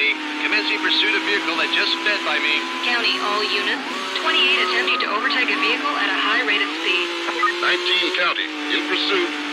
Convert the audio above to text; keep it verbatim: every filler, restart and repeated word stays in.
County. Commencing pursuit of vehicle that just sped by me. County, all units. twenty-eight attempting to overtake a vehicle at a high rate of speed. nineteen County, in pursuit.